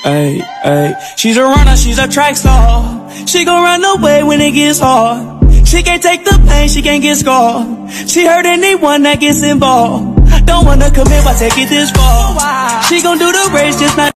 Ay, ay. She's a runner, she's a track star. She gon' run away when it gets hard. She can't take the pain, she can't get scarred. She hurt anyone that gets involved. Don't wanna commit, why take it this far? She gon' do the race, just not